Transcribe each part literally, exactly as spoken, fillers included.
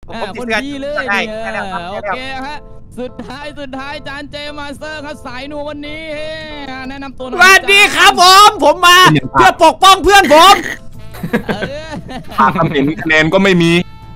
คนดีเลยโอเคฮะสุดท้ายสุดท้ายจานเจมาสเตอร์ครับสายนัววันนี้แนะนำตัวหน่อยสวัสดีครับผมผมมาเพื่อปกป้องเพื่อนผมหาคำเห็นคะแนนก็ไม่มี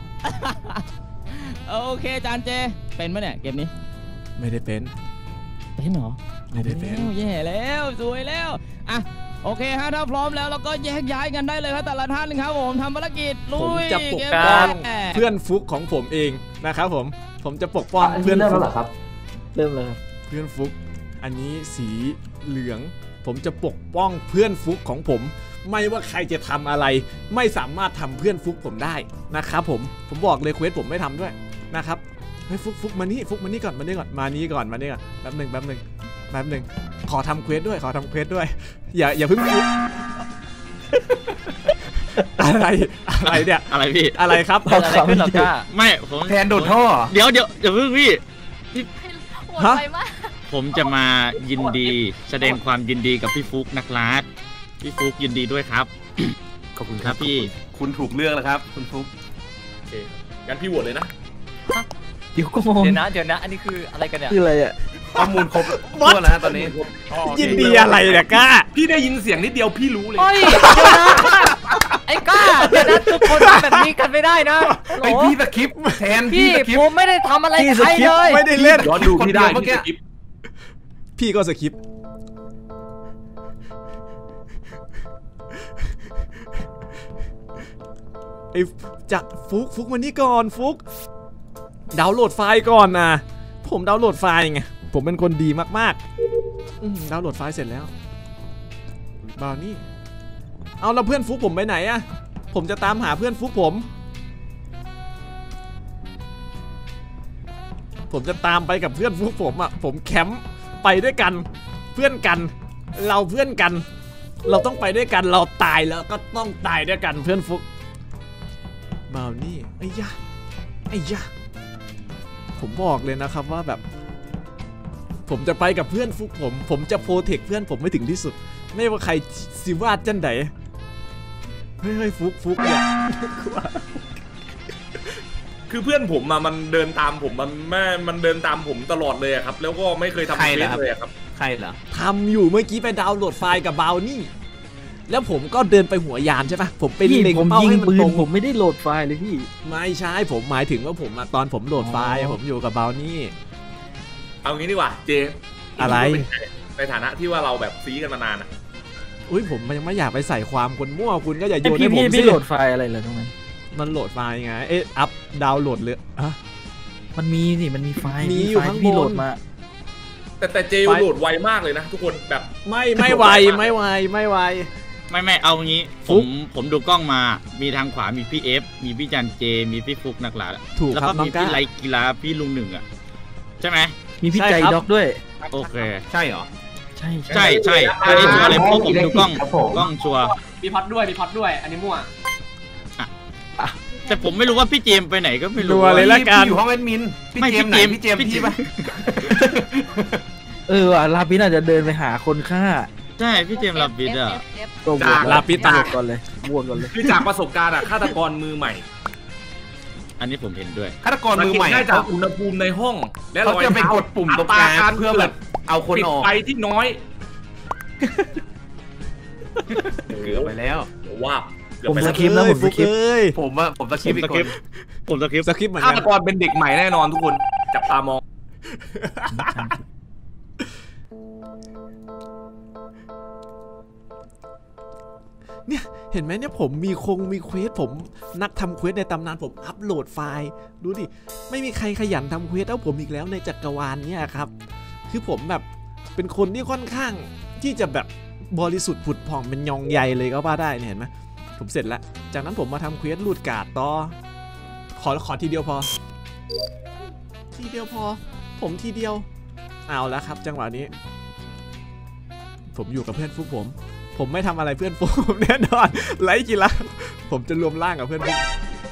โอเคจานเจเป็นไหมเนี่ยเกมนี้ไม่ได้เป็นเป็นเหรอไม่ได้เป็นแย่แล้วสวยแล้วอ่ะโอเคฮะถ้าพร้อมแล้วเราก็แยกย้ายกันได้เลยครับแต่ละท่านครับผมทำภารกิจลุยผมจะปกป้องเพื่อนฟุกของผมเองนะครับผมผมจะปกป้องเพื่อนฟุกครับเริ่มเลยเพื่อนฟุกอันนี้สีเหลืองผมจะปกป้องเพื่อนฟุกของผมไม่ว่าใครจะทำอะไรไม่สามารถทำเพื่อนฟุกผมได้นะครับผมผมบอกเลยเควสผมไม่ทำด้วยนะครับเฮ้ยฟุกฟุกมานี่ฟุกมานี่ก่อนมานี่ก่อนมานี้ก่อนมานี่ก่อนแป๊บหนึ่งแป๊บหนึ่งแป๊บหนึ่งขอทำเควสด้วยขอทำเควสด้วยอย่าอย่าเพิ่งอะไรอะไรเนี่ยอะไรพี่อะไรครับอะไรขึ้นหรอก้าไม่ผมแทนโดดท่อเดี๋ยวเดี๋ยวอย่าเพิ่งพี่ฮะผมจะมายินดีแสดงความยินดีกับพี่ฟุกนักล่าพี่ฟุกยินดีด้วยครับขอบคุณครับพี่คุณถูกเลือกแล้วครับคุณฟุกโอเคงั้นพี่โหวตเลยนะเดี๋ยวก็มองเดี๋ยวนะเดี๋ยวนะอันนี้คืออะไรกันเนี่ยคืออะไรอ่ะข้อมูลครบทั่วแล้วตอนนี้ยินดีอะไรเนี่ยก้าพี่ได้ยินเสียงนิดเดียวพี่รู้เลยไอ้ก้าเดี๋ยวนะทุกคนแบบนี้กันไม่ได้นะไอพี่สคริปต์แทนพี่ผมไม่ได้ทำอะไรใครเลยไม่ได้เล่นย้อนดูพี่ได้เมื่อกี้พี่ก็สคริปต์ไอ้จะฟุกฟุกมานี่ก่อนฟุกดาวน์โหลดไฟล์ก่อนนะผมดาวน์โหลดไฟล์ไงผมเป็นคนดีมากๆดาวน์โหลดไฟล์เสร็จแล้วบาวนี่เอาแล้วเพื่อนฟุกผมไปไหนอะผมจะตามหาเพื่อนฟุกผมผมจะตามไปกับเพื่อนฟุกผมอะผมแคมป์ไปด้วยกันเพื่อนกันเราเพื่อนกันเราต้องไปด้วยกันเราตายแล้วก็ต้องตายด้วยกันเพื่อนฟุกบาวนี่ไอ้ยะไอ้ยะผมบอกเลยนะครับว่าแบบผมจะไปกับเพื่อนฟุกผมผมจะโปรเทคเพื่อนผมไม่ถึงที่สุดไม่ว่าใครสิวาดจันไดเฮ้ยเฮ้ยฟุกฟุกเนี่ยคือเพื่อนผมมามันเดินตามผมมันแม่มันเดินตามผมตลอดเลยครับแล้วก็ไม่เคยทำเฟซเลยครับใครเหรอทำอยู่เมื่อกี้ไปดาวน์โหลดไฟล์กับบาวนี่แล้วผมก็เดินไปหัวยานใช่ปะผมไปเล็งเป้าให้มันตรงผมไม่ได้โหลดไฟล์เลยพี่ไม่ใช่ผมหมายถึงว่าผมตอนผมโหลดไฟล์ผมอยู่กับบาวนี่เอางี้ดีกว่าเจอะไรในฐานะที่ว่าเราแบบซีกันมานานอ่ะอุ้ยผมยังไม่อยากไปใส่ความคนมั่วคุณก็อย่าโยนให้ผมสิพี่โหลดไฟล์อะไรเลยตรงนั้นมันโหลดไฟล์ไงเอ๊ะอัพดาวน์โหลดเลยอะมันมีสิมันมีไฟล์มีอยู่ข้างบนพี่โหลดมาแต่แต่เจโหลดไวมากเลยนะทุกคนแบบไม่ไม่ไวไม่ไวไม่ไวไม่ไม่เอางี้ผมผมดูกล้องมามีทางขวามีพี่เอฟมีพี่จันเจมีพี่ฟุกนักล่าแล้วก็มีพี่ไลกีฬาพี่ลุงหนึ่งอ่ะใช่ไหมมีพี่ใจด็อกด้วยโอเคใช่เหรอใช่ใช่ใช่อันนี้ชัวร์เลยเพราะผมดูกล้องกล้องชัวร์มีพัดด้วยมีพัดด้วยอันนี้มั่วแต่ผมไม่รู้ว่าพี่เจมไปไหนก็ไม่รู้เลยละกันอยู่ห้องแอดมินพี่เจมไหนพี่เจมพี่ปะเออลาปิน่าจะเดินไปหาคนฆ่าใช่พี่เจมลาปิดอ่ะจากลาปิตาก่อนเลยบวกก่อนเลยคือจากประสบการณ์อ่ะฆาตกรมือใหม่อันนี้ผมเห็นด้วยฆาตกรมือใหม่ได้จากอุณหภูมิในห้องแล้วเราจะไปกดปุ่มตรงกลางเพื่อแบบเอาคนออกไปที่น้อยเกือบไปแล้วว่าผมสคริปต์นะผมสคริปต์ผมว่าผมสคริปต์อีกคนผมสคริปต์สคริปต์เหมือนกันฆาตกรเป็นเด็กใหม่แน่นอนทุกคนจับตามองเนี่ยเห็นไหมเนี่ยผมมีคงมีเควสผมนักทำเควสในตำนานผมอัปโหลดไฟล์ดูดิไม่มีใครขยันทำเควสเท่าผมอีกแล้วในจักรวาลเนี่ยครับคือผมแบบเป็นคนที่ค่อนข้างที่จะแบบบริสุทธิ์ผุดผ่องเป็นยองใยเลยก็ว่าได้เนี่ยเห็นไหมผมเสร็จแล้วจากนั้นผมมาทำเควสลูดการ์ดต่อขอขอทีเดียวพอทีเดียวพอผมทีเดียวเอาแล้วครับจังหวะนี้ผมอยู่กับเพื่อนฟุกผมผมไม่ทำอะไรเพื่อนผมแน่นอนไร้กีฬาผมจะรวมร่างกับเพื่อนผม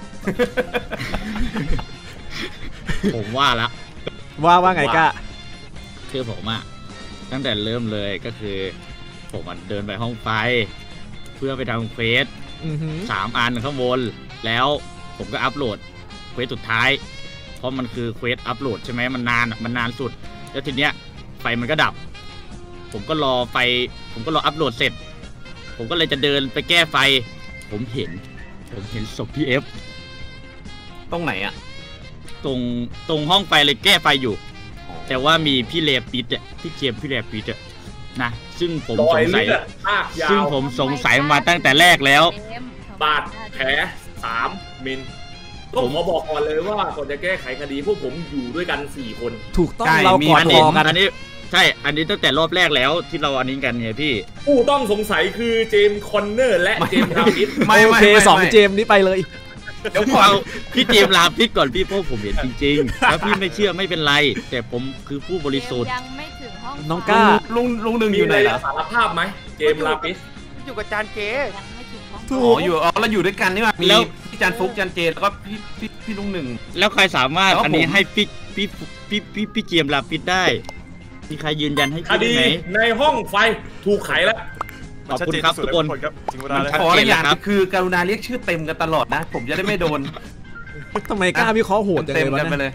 ผมว่าละว่าว่าไงก้าคือผมอะตั้งแต่เริ่มเลยก็คือผมเดินไปห้องไฟเพื่อไปทำเควสสามอันข้างบนแล้วผมก็อัปโหลดเควควสสุดท้ายเพราะมันคือเควสอัปโหลดใช่ไหมมันนานมันนานสุดแล้วทีเนี้ยไฟมันก็ดับผมก็รอไฟผมก็รออัปโหลดเสร็จผมก็เลยจะเดินไปแก้ไฟผมเห็นผมเห็นศพพี่เอฟตรงไหนอะตรงตรงห้องไฟเลยแก้ไฟอยู่แต่ว่ามีพี่เลปิดอ่ะพี่เจมพี่เลปิดอ่ะนะซึ่งผมสงสัยซึ่งผมสงสัยมาตั้งแต่แรกแล้วบาดแผลสามมิลผมมาบอกก่อนเลยว่าก่อนจะแก้ไขคดีพวกผมอยู่ด้วยกันสี่คนถูกต้องเรากอดคอกันอันนี้ใช่อันนี้ตั้งแต่รอบแรกแล้วที่เราอันนี้กันไงพี่ผู้ต้องสงสัยคือเจมส์คอนเนอร์และเจมส์ลาพิสโอเคสองเจมส์นี้ไปเลยเดี๋ยวเอาพี่เจมส์ลาพิสก่อนพี่เพราะผมเห็นจริงๆแล้วพี่ไม่เชื่อไม่เป็นไรแต่ผมคือผู้บริสุทธิ์ยังไม่ถึงห้องน้องก้าลุงลุงหนึ่งอยู่ไหนล่ะสารภาพไหมเจมส์ลาพิสอยู่กับจานเจถูกอยู่อ๋อเราอยู่ด้วยกันนี่มามีพี่จานฟุกจานเจแล้วก็พี่พี่พี่ลุงหนึ่งแล้วใครสามารถอันนี้ให้พี่พี่พี่พี่พี่เจมส์ลาพิสได้มีใครยืนยันให้คดีในห้องไฟถูกไขแล้วขอบคุณครับทุกคนมันขออย่างคือกรุณาเรียกชื่อเต็มกันตลอดนะผมจะได้ไม่โดนทำไมกล้าวิเคราะห์โหดจังเลยกันไปเลย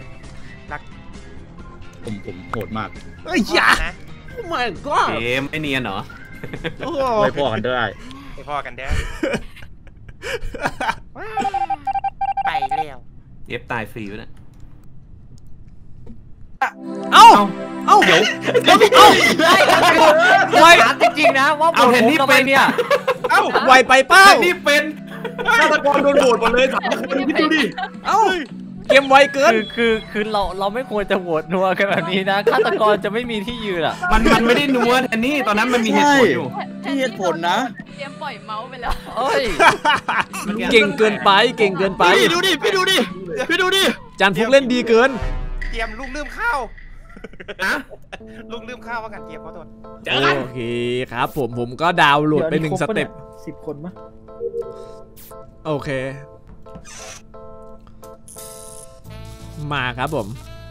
ผมผมโหดมากเอ้ยอย่าโอ้ my god เกมไม่เนียนเหรอไม่พอกันได้ไม่พอกันได้ไปแล้วเอฟตายฟรีนะเอ้าเอ้าเดี๋ยวเดี๋ยวเอ้าไวจริงๆนะว่าผมทำไมเนี่ยเอ้าไวไปเป้านี่เป็นฆาตกรโดนโหวตหมดเลยสามคนคิดดูดิเอ้าเกมไวเกินคือคือคือเราเราไม่ควรจะโหวตนัวกันแบบนี้นะฆาตกรจะไม่มีที่ยืนอ่ะมันมันไม่ได้นัวแต่นี่ตอนนั้นมันมีเหตุผลอยู่มีเหตุผลนะเตรียมปล่อยเมาส์ไปแล้วเอ้ยเก่งเกินไปเก่งเกินไปพี่ดูดิพี่ดูดิพี่ดูดิจานฟุกเล่นดีเกินเตรียมลูกลืมข้าวนะลูกลืมข้าวว่ากันเตรียมขอโทษโอเคครับผมผมก็ดาวน์โหลดไปหนึ่งสเต็ปสิบคนมั้ยโอเคมาครับผม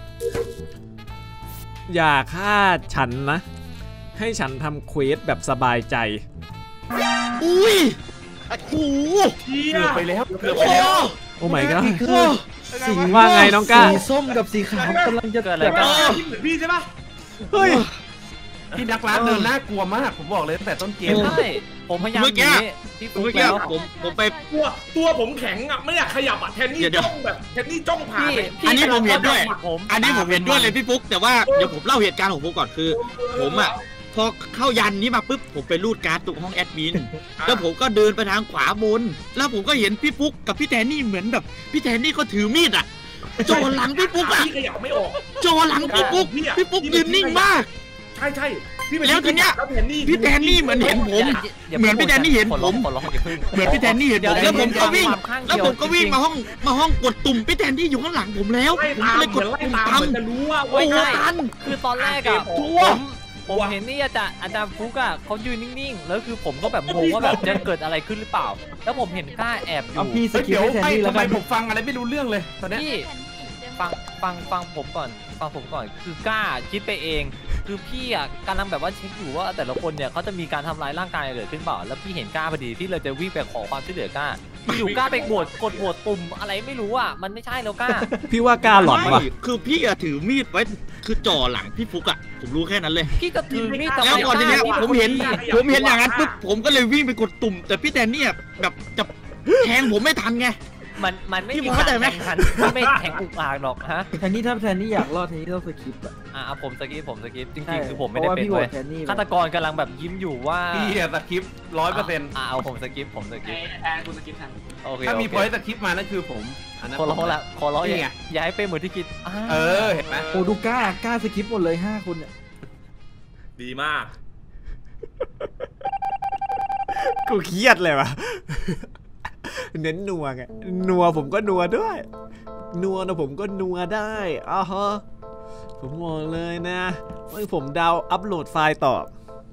อย่าฆ่าฉันนะให้ฉันทำเควสแบบสบายใจอุ้ยโอ้โหเกือบไปแล้วเกือบไปแล้วโอ้ my god สีว่าไงน้องก้าสีส้มกับสีขาวกำลังจะเกิดอะไรกันพี่ใช่ปะเฮ้ยพี่นักล่าเดินน่ากลัวมากผมบอกเลยตั้งแต่ต้นเกมใช่ผมพยายามหนีที่ฟุกแล้วผมผมไปตัวตัวผมแข็งอ่ะไม่อยากขยับอ่ะแทนนี่จ้องแบบแทนนี่จ้องผ่านอันนี้ผมเห็นด้วยอันนี้ผมเห็นด้วยเลยพี่ฟุกแต่ว่าเดี๋ยวผมเล่าเหตุการณ์ของผมก่อนคือผมอ่ะพอเข้ายันนี้มาปุ๊บผมไปรูดการ์ดตรงห้องแอดมินแล้วผมก็เดินไปทางขวาบนแล้วผมก็เห็นพี่ฟุกกับพี่แทนนี่เหมือนแบบพี่แทนนี่ก็ถือมีดอ่ะจ่อหลังพี่ฟุกอ่ะขยับไม่ออกจ่อหลังพี่ฟุกพี่ฟุกยืนนิ่งมากใช่ใช่แล้วทีเนี้ยพี่แทนนี่เหมือนเห็นผมเหมือนพี่แทนนี่เห็นผมเหมือนพี่แทนนี่เห็นผมแล้วผมก็วิ่งแล้วผมก็วิ่งมาห้องมาห้องกดตุ่มพี่แทนนี่อยู่ข้างหลังผมแล้วผมเลยกดตุ่มตามจะรู้ว่าโอ้ตันคือตอนแรกอะผมผมเห็นนี่อาจารย์อาจารย์ฟุกอะเขายืนนิ่งๆแล้วคือผมก็แบบงงว่าแบบจะเกิดอะไรขึ้นหรือเปล่าแล้วผมเห็นกล้าแอบอยู่พี่สกิลให้แทนนี่แล้วทำไมผมฟังอะไรไม่รู้เรื่องเลยตอนนี้พี่ฟังฟังฟังผมก่อนฟังผมก่อนคือกล้าคิดไปเองคือพี่อ่ะกำลังแบบว่าเช็คอยู่ว่าแต่ละคนเนี่ยเขาจะมีการทำร้ายร่างกายเกิดขึ้นเปล่าแล้วพี่เห็นกล้าพอดีที่เราจะวิ่งไปขอความช่วยเหลือกล้าอยู่กล้าไปกดกดโหวตปุ่มอะไรไม่รู้อ่ะมันไม่ใช่แล้วกล้าพี่ว่ากล้าหลอนว่ะคือพี่อะถือมีดไว้คือจ่อหลังพี่ฟุกอะผมรู้แค่นั้นเลยพี่ก็ถือมีดแล้วก่อนทีเนี้ยผมเห็นผมเห็นอย่างนั้นปุ๊บผมก็เลยวิ่งไปกดตุ่มแต่พี่แทนนี่แบบจะแทงผมไม่ทันไงมันมันไม่มีการแข่งขันไม่แข่งอุกอาจหรอกฮะแทนนี่ถ้าแทนนี่อยากรอดแทนนี่ต้องสกิปอ่ะอ่ะผมสกิปผมสกิปจริงๆคือผมไม่ได้เป็นเลยฆาตกรกำลังแบบยิ้มอยู่ว่าพี่สกิปร้อยเปอร์เซ็นต์อ่ะเอาผมสกิปผมสกิปแทนคุณสกิปแทนโอเคถ้ามีพอยต์สกิปมานั่นคือผมขอร้องละขอร้องอย่าย้ายไปเหมือนที่คิดเออเห็นไหมโอ้ดูกล้ากล้าสกิปหมดเลยห้าคนเนี่ยดีมากกูเครียดเลยว่ะเน้นนัวไงนัวผมก็นัวด้วยนัวนะผมก็นัวได้อ้าวฮะผมบอกเลยนะว่าผมดาวอัปโหลดไฟล์ต่อ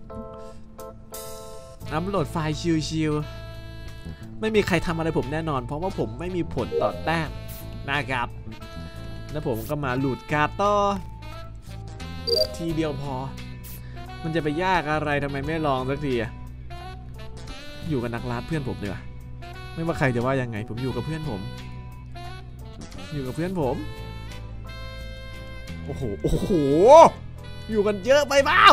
อัปโหลดไฟล์ชิวๆไม่มีใครทำอะไรผมแน่นอนเพราะว่าผมไม่มีผลต่อแต้มนะครับแล้วผมก็มาหลุดการ์ดต่อทีเดียวพอมันจะไปยากอะไรทำไมไม่ลองสักทีอยู่กับนักล่าเพื่อนผมดีกว่าไม่ว่าใครจะว่ายังไงผมอยู่กับเพื่อนผมอยู่กับเพื่อนผมโอ้โหโอ้โหอยู่กันเยอะไปเปล่า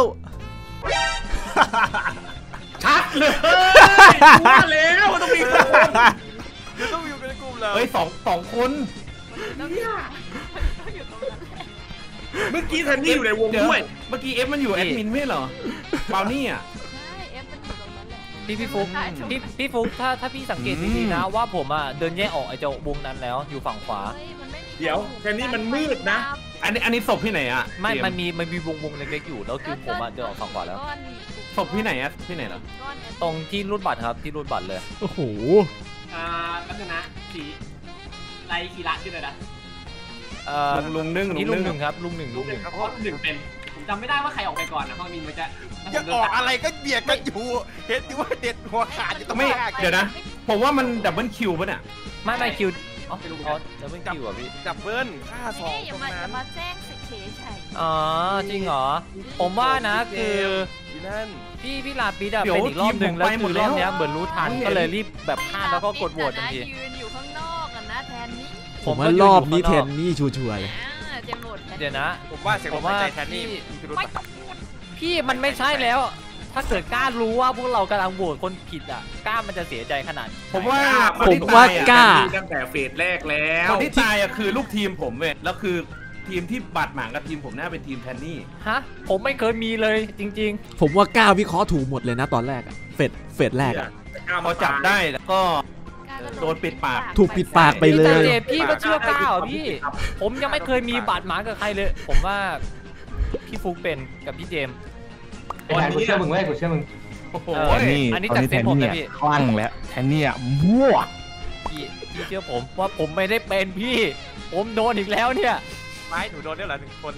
ชัดเลยว่าแล้วมันต้องมีคนเดี๋ยวต้องอยู่เป็นกลุ่มเลยเฮ้ยสองสองคนต้องอยู่ต้องอยู่ตรงนั้นแหละเมื่อกี้แทนนี่อยู่ในวงด้วยเมื่อกี้เอฟมันอยู่แอดมินไม่เหรอเปล่านี่อ่ะใช่เอฟมันอยู่ตรงนั้นแหละพี่พี่ฟุกใช่ถูกพี่พี่ฟุกถ้าถ้าพี่สังเกตดีๆนะว่าผมอ่ะเดินแยกออกไอ้เจ้าวงนั้นแล้วอยู่ฝั่งขวาเฮ้ยมันไม่มีเดี๋ยวแทนนี่มันมืดนะอันนี้อันนี้ศพที่ไหนอ่ะไม่เจส์มันมีมันมีวงวงเล็กๆอยู่แล้วคือผมอ่ะเดินออกฝั่งขวาแล้วก้อนศพที่ไหนอ่ะที่ไหนเหรอก้อนแอปตรงที่รูดบัตรครับที่รูดบัตรเลยโอ้โหอ่าแป๊บนึงนะสีไรคีระชื่ออะไรนะเอ่อลุงลุงนึ่งนี่ลุลุงงหนึ่นึ่งงครับลุงหนึ่งลูลุกงหหนึ่นึ่งงครับเพราะหนึ่งเป็นผมจำไม่ได้ว่าใครออกไปก่อนนะเพราะมินมันจะจะออกอะไรก็เบียดกันอยู่เห็นอยู่ว่าเด็ดหัวขาดอยู่ตรงไม่หน้าเดี๋ยวนะผมว่ามันดับเบิลคิวป่ะเนี่ยไม่ไม่คิวอ๋ออ๋อแล้วเป็นคิวอ่ะพี่ดับเบิ้ลฆ่าสองนี่อย่าตรงมานั้อย่าน มาแจ้งสิเฉยเฉยอ๋อจริงเหรอผมว่านะคือที่นั่นพี่พี่ลาปิดอะเป็นอีกรอบหนึ่งแล้วคือรอบเนี้ยเหมือนรู้ทันก็เลยรีบแบบฆ่าแล้วก็กดโหวตทันทียืนอยู่ข้างนอกกันนะแทนนี่ผมว่ารอบนี้แทนนี่ชัวร์ๆเลยอ่าเจมส์โหวตแทนเดี๋ยวนะผมว่าเสียงผผมมว่าใจแทนนี่พี่มีพิรุธไม่ปะพี่มันไม่ใช่แล้ว ถ้าเกิดกล้ารู้ว่าพวกเรากำลังโหวตคนผิดอ่ะกล้ามันจะเสียใจขนาดผมว่าผมว่ากล้าตั้งแต่เฟสแรกแล้วคนที่ตายอ่ะคือลูกทีมผมเว้ยแล้วคือทีมที่บาดหมางกับทีมผมน่าเป็นทีมแทนนี่ฮะผมไม่เคยมีเลยจริงผมว่ากล้าวิเคราะห์ถูกหมดเลยนะตอนแรกอะเฟดเฟดแรกอะพอจับได้แล้วก็กล้าก็โดนปิดปากถูกปิดปากๆไปเลยพี่เจพี่ก็เชื่อกล้าเหรอพี่ ผมยังไม่เคยมีบาดหมางกับใครเลย ผมว่าพี่ฟุกเป็นกับพี่เจมส์ไอ้แทนกูเชื่อมึงเว้ยกูเชื่อมึงโอ้โหเอออันนี้จากเซนผมนะพี่คลั่งแล้วแทนนี่อ่ะมั่วพี่พี่เชื่อผมว่าผมไม่ได้เป็นพี่ ผมโดนอีกแล้วเนี่ยไม้หนูโดนได้เหรอหนึ่งคน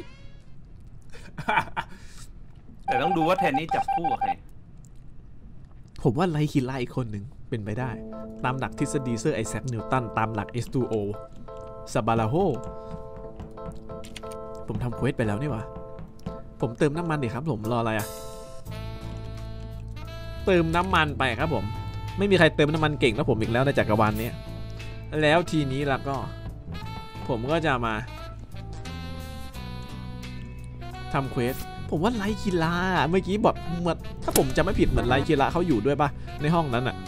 แต่ต้องดูว่าแทนนี่จับคู่กับใครผมว่าไลคิล่าอีกคนหนึ่งเป็นไปได้ ตามหลักทฤษฎีเซอร์ไอแซคนิวตันตามหลัก เอส ทู โอ ซาบาลาโฮผมทำเควสไปแล้วนี่หวะผมเติมน้ำมันดิครับผมรออะไรอะเติมน้ำมันไปครับผมไม่มีใครเติมน้ำมันเก่งเท่าผมอีกแล้วในจักรวาลนี้แล้วทีนี้แล้วก็ ผมก็จะมาทำเควสผมว่าไลคิล่าเมื่อกี้บอกเหมือนถ้าผมจะไม่ผิดเหมือนไลคิล่าเขาอยู่ด้วยปะในห้องนั้นอะ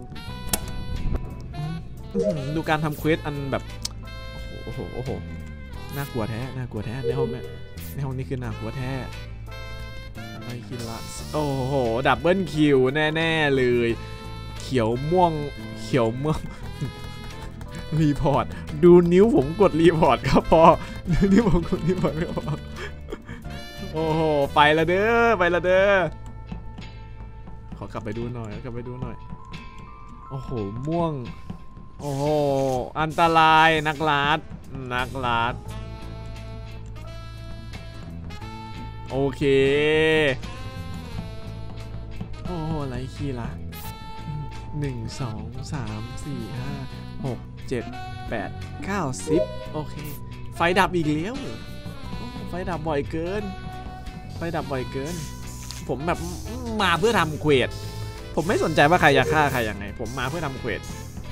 อื้อหือดูการทำเควสอันแบบโอ้โหโอ้โหน่ากลัวแท้น่ากลัวแท้ในห้องเนี่ยในห้องนี้คือน่ากลัวแท้ไลคิล่าโอ้โหดับเบิลคิวแน่ๆเลยเขียวม่วงเขียวม่วง รีพอร์ตดูนิ้วผมกดรีพอร์ตครับพอดูนิ้วผมกดรีพอร์ตไม่พอโอ้โหไปละเด้อไปละเด้อขอกลับไปดูหน่อยกลับไปดูหน่อยโอ้โหม่วงโอ้โหอันตรายนักลัดนักลัดโอเคโอ้โหไรขี้ละหนึ่งสองสามสี่ห้าหกเจ็ดแปดเก้าสิบโอเคไฟดับอีกแล้วไฟดับบ่อยเกินไฟดับบ่อยเกินผมแบบมาเพื่อทำเควสผมไม่สนใจว่าใครจะฆ่าใครยังไงผมมาเพื่อทำเควส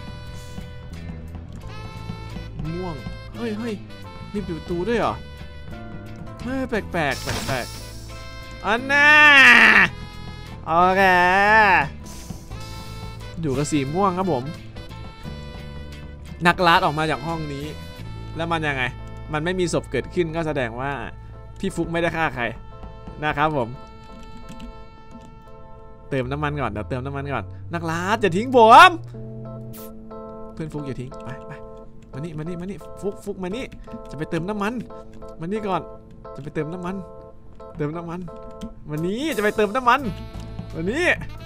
ม่วงเฮ้ยเฮ้ยมีปิดประตูด้วยเหรอเฮ้ยแปลกแปลกแปลกแปลกอันน่าโอเคอยู่กับสีม่วงครับผมนักลัดออกมาจากห้องนี้แล้วมันยังไงมันไม่มีศพเกิดขึ้นก็แสดงว่าพี่ฟุกไม่ได้ฆ่าใครนะครับผมเติมน้ำมันก่อนเดี๋ยวเติมน้ำมันก่อนนักลัดอย่าทิ้งผมเพื่อนฟุกอย่าทิ้งไปไปมานี่มานี่มานี่ฟุกฟุกมานี่จะไปเติมน้ำมันมานี่ก่อนจะไปเติมน้ำมันเติมน้ำมันวันนี้จะไปเติมน้ำมันวันนี้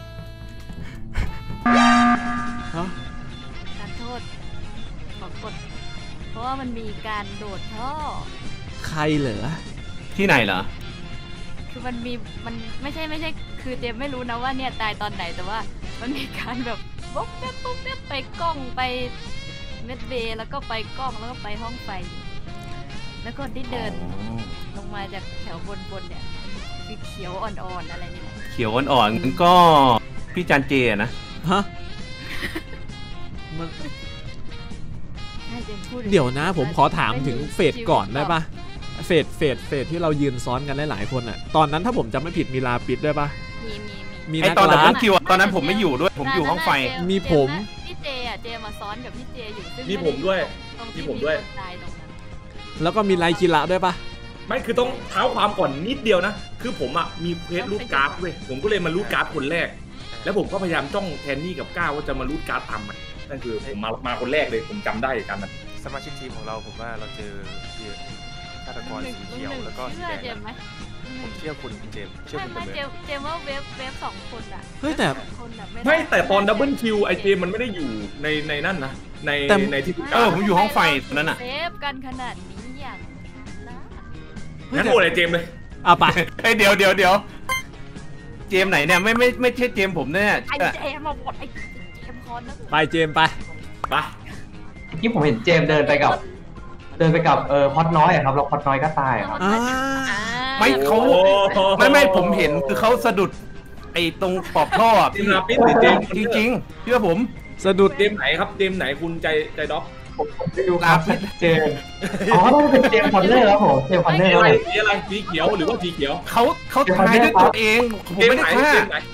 ฮะการโทษขอกดเพราะว่ามันมีการโดดท่อใครเหรอที่ไหนเหรอคือมันมีมันไม่ใช่ไม่ใช่คือเจมไม่รู้นะว่าเนี่ยตายตอนไหนแต่ว่ามันมีการแบบปุ๊บแป๊บปุ๊บแป๊บไปกล้องไปเมดเบย์แล้วก็ไปกล้องแล้วก็ไปห้องไฟ แล้วก็ที่เดินลงมาจากแถวบนบนเนี่ยคือเขียวอ่อนๆอะไรนี่แหละเขียวอ่อนๆงั้นก็พี่จันเจนะฮะมันฮช่เจมพูดเดี๋ยวนะผมขอถามถึงเฟสก่อนได้ปะเฟสเฟสเฟสที่เรายืนซ้อนกันหลายๆคนอ่ะตอนนั้นถ้าผมจำไม่ผิดมีลาปิดด้วยปะมีมีมีมีไอนักตอนดับล่าเบิลคิวตอนนั้นผมไม่อยู่ด้วยผมอยู่ห้องไฟมีผมพี่เจอ่ะเจมาซ้อนกับพี่เจอยู่ซึ่งมีผมด้วยตรงมีที่ผมด้วยคนตายตรงนั้นแล้วก็มีไลคิระด้วยปะไม่คือต้องเท้าความก่อนนิดเดียวนะ คือผมอ่ะมีเควสรูดการ์ดเว้ยผมก็เลยมารูดการ์ดคนแรก แล้วผมก็พยายามจ้องแทนนี่กับก้าวว่าจะมารูดการ์ดตามมันนั่นคือผมมามาคนแรกเลยผมจำได้กันนั้นสมาชิกทีมของเราผมว่าเราเจอฆาตกรสีเขียวแล้วก็สีเชื่อแดเจมงไหมผมเชื่อคุณคุณเจมส์เชื่อไม่คุณไม่เสมเจอมเจมว่าเวฟเวฟสองคนอ่ะเฮ้ยแต่สองคนอะด้ไม่แต่ตอนดับเบิลคิวไอเจมมันไม่ได้อยู่ในในนั่นนะในในที่เออผมอยู่ห้องไฟตอนนั้นอ่ะเซฟกันขนาดนี้อย่างนะงั้นโหวตไอเจมเลยเอาไปเฮ้ยเดี๋ยวเดี๋ยวเดี๋ยวเจมไหนเนี่ยไม่ไม่ไม่ใช่เจมผมเนี่ยไอเจมมาหมดไอเจมคอนนะไปเจมไปไปที่ผมเห็นเจมเดินไปกับ เดินไปกับเออพอดน้อยอะครับแล้วพอดน้อยก็ตายอะครับอ่าไม่เขาไม่ไม่ผมเห็นคือเขาสะดุดไอ้ตรงปอบท่ออะเจมลาปิดหรือเจมจริงจริงๆเชื่อผมสะดุดเจมไหนครับเจมไหนคุณใจใจด็อกผมผมไปดูครับเจมอ๋อต้องเป็นเจมคอนเนอร์ครับผมเจมคอนเนอสีร์อะไรเลยสีอะไรสีเขียวหรือว่าสีเขียวเขาเขาทายด้วยตัวเองผมเจมไม่ไหนได้ฆ่าเจมไหน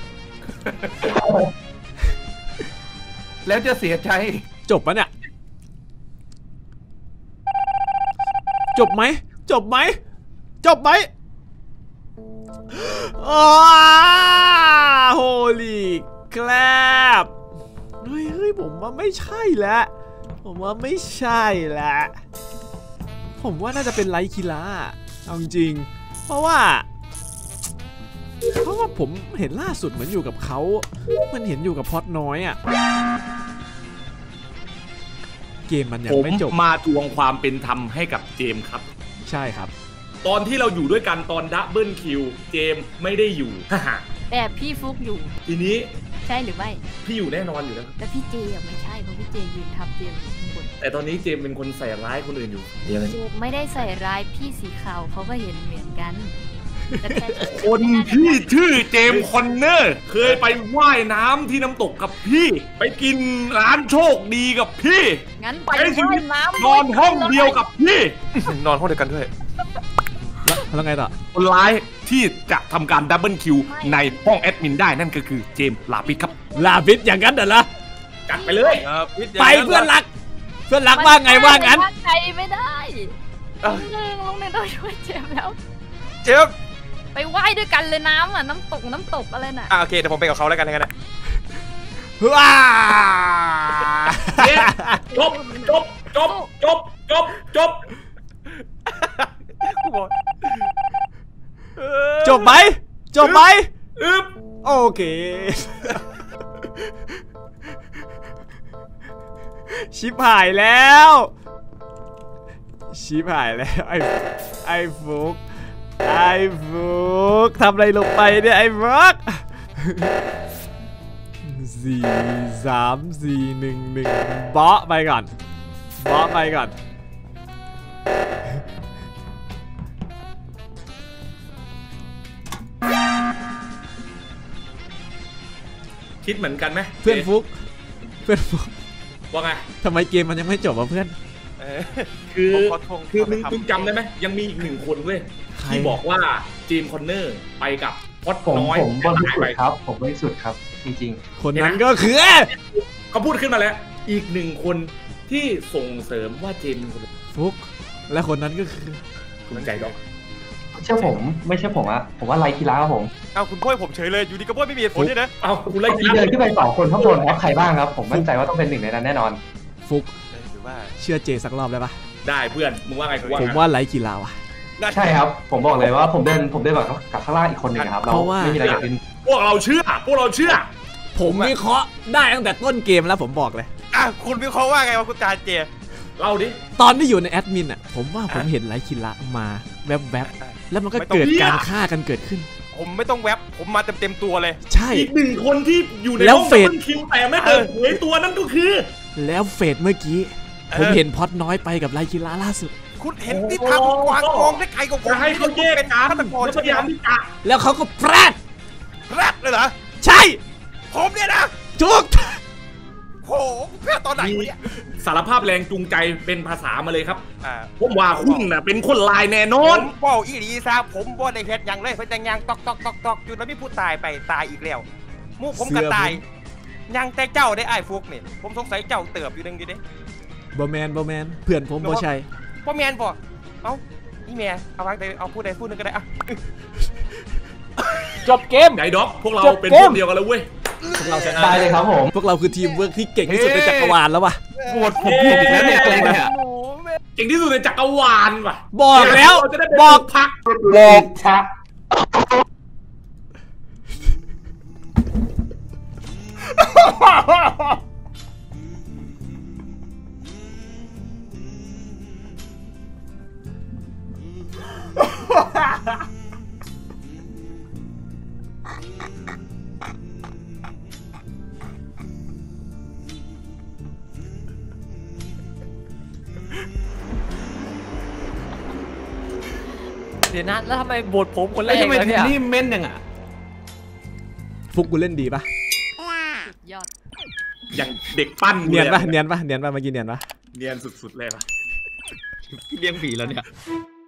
แล้วจะเสียใจจบปะเนี่ยจบไหมจบไหมจบไหมอ้าโฮลี่แคลบเฮ้ยเฮ้ยผมว่าไม่ใช่แล้วผมว่าไม่ใช่แล้วผมว่าน่าจะเป็นไลคิระเอาจริงๆเพราะว่าเพราะว่าผมเห็นล่าสุดเหมือนอยู่กับเขามันเห็นอยู่กับพอดน้อยอ่ะเกมมันยังไม่จบมาทวงความเป็นธรรมให้กับเจมส์ครับใช่ครับตอนที่เราอยู่ด้วยกันตอนดับเบิลคิวเจมส์ไม่ได้อยู่แต่พี่ฟุกอยู่ทีนี้ใช่หรือไม่พี่อยู่แน่นอนอยู่แล้วแต่พี่เจอ่ะไม่ใช่เพราะพี่เจยืนทับเจมอยู่ข้างบนแต่ตอนนี้เจมส์เป็นคนใส่ร้ายคนอื่นอยู่เจมไม่ได้ใส่ร้ายพี่สีขาวเขาก็เห็นเหมือนกันแต่แค่คนที่ชื่อเจมส์คอนเนอร์เคยไปว่ายน้ำที่น้ำตกกับพี่ ไปกินร้านโชคดีกับพี่งั้นไปใช้ชีวิตน้ำนอนห้องเดียวกับพี่นอนห้องเดียวกันด้วยแล้วแล้วไงต่อคนร้ายที่จะทำการดับเบิลคิวในห้องแอดมินได้นั่นก็คือเจมส์ลาปิดครับลาบิดอย่างนั้นเหรอล่ะจัดไปเลยไปเพื่อนรัก เพื่อนรักว่าไงว่างั้นใจไม่ได้ลุงหนึ่งลุงหนึ่งต้องช่วยเจมแล้วเจมส์ไปว่ายด้วยกันเลยน้ำอ่ะน้ำตกน้ำตกอะไรน่ะอ่ะโอเคเดี๋ยวผมไปกับเขาแล้วกันนะกันนะว้าจบจบจบจบจบจบจบไหมจบไหมอึ๊บโอเค ชิบหายแล้ว ชิบหายแล้วไอ้ไอ้ฟุกไอ้ฟุกทำอะไรลงไปเนี่ยไอ้ฟุกสี่สามสี่หนึ่งหนึ่งเบาะไปก่อนเบาะไปก่อนคิดเหมือนกันไหมเพื่อนฟุกเพื่อนฟุกว่าไงทำไมเกมมันยังไม่จบวะเพื่อนคือคือมึงมึงจำได้ไหมยังมีอีกหนึ่งคนเว้ยที่บอกว่าเจมส์คอนเนอร์ไปกับพอดผมน้อยผมบริสุทธิ์ครับผมบริสุทธิ์ครับจริงคนนั้นก็คือเขาพูดขึ้นมาแล้ว อีกหนึ่งคนที่ส่งเสริมว่าเจมส์เป็นคนฟุกและคนนั้นก็คือคุณใจดอกๆเชื่อผมไม่เชื่อผมอะผมว่าไลคิระครับผมเอาคุณพ่อยผมเฉยเลยอยู่ดีก็พ่อยไม่มีเหตุผลด้วยนะเอาคุณไล่ที่เดินขึ้นไปสองคนข้างบนครับใครบ้างครับ ผมมั่นใจว่าต้องเป็นหนึ่งในนั้นแน่นอนฟุกหรือว่าเชื่อเจสักรอบได้ปะได้เพื่อนมึงว่าไงกูว่าผมว่าไลค์กีฬาว่ะใช่ครับผมบอกเลยว่าผมเดินผมเดินแบบกับข้างล่างอีกคนหนึ่งครับเราเพราะว่าไม่มีอะไรเกิดขึ้นพวกเราเชื่อ พวกเราเชื่อผมวิเคราะห์ได้ตั้งแต่ต้นเกมแล้วผมบอกเลยอ่ะคุณวิเคราะห์ว่าไงวะคุณจานเจเล่าดิตอนที่อยู่ในแอดมินอ่ะผมว่าผมเห็นไลค์กีฬามาแวบๆแล้วมันก็เกิดการฆ่ากันเกิดขึ้นผมไม่ต้องแว็บผมมาเต็มเต็มๆตัวเลยใช่อีกหนึ่งคนที่อยู่ในแล้วห้องเฟดับสเบิลคิวแต่ไม่เปิดเผยตัวนั่นก็คือแล้วเฟสเมื่อกี้ผมเห็นพอดน้อยไปกับไลค์กีฬาล่าสุดคุณเห็นที่ทางวางกองได้ไกลกว่าผมจะให้เขาแยกเป็นกันฆาตกรแล้วพใช่ไหมยายามที่จะแล้วเขาก็แพรดแรดเลยเหรอใช่ผมเนี่ยนะจุกคโหเพื่อตอนไหนวะเนี่ยสารภาพแรงจูงใจเป็นภาษามาเลยครับอ่าผมว่าคุณน่ะเป็นคนลายแน่นอผนมบอกอีหลีซะผมบ่ได้เฮ็ดหยังเลยเพิ่นแต่ยังตอกตอกตอกตอกอยู่แล้วมีผู้ตายไปตายอีกแล้วหมู่ผมก็ตายยังแต่เจ้าได้อ้ายฟุกนี่ผมสงสัยเจ้าเติบอยู่นึงอยู่เด้บอแมนบอแมนเพื่อนผมบอชัยบ่แม่นบ่เอ้าอีแม่เอาวางใดเอาผู้ใดผู้หนึงก็ได้อ่ะจบเกมไดด็อกพวกเราจบเป็นเกพวมกเดียวกันแล้วเว้ยพวกเราชนะได้เลยครับผมพวกเราคือทีมเวิร์กที่เก่งที่สุดในจักรวาลแล้วว่ะโหวตผมผิดอีกแล้วเนี่ยอะไรเนี่ยเก่งที่สุดในจักรวาลว่ะบอกแล้วเราจะได้เป็นบอกพักบอกชักเดี๋ยวนะแล้วทำไมโหวตผมคนแรแล้วกทำไมแล้วแทเนี่นยนี่เม่นยังอ่ะฟุกกูเล่นดีปะสุดยอดอย่างเด็กปั้นเนียนปะลเนียนปะเนียนปะเมื่อกี้เนียนปะเนียนสุดๆเลยปะพี่เลี้ยงผีแล้วเนี่ยเ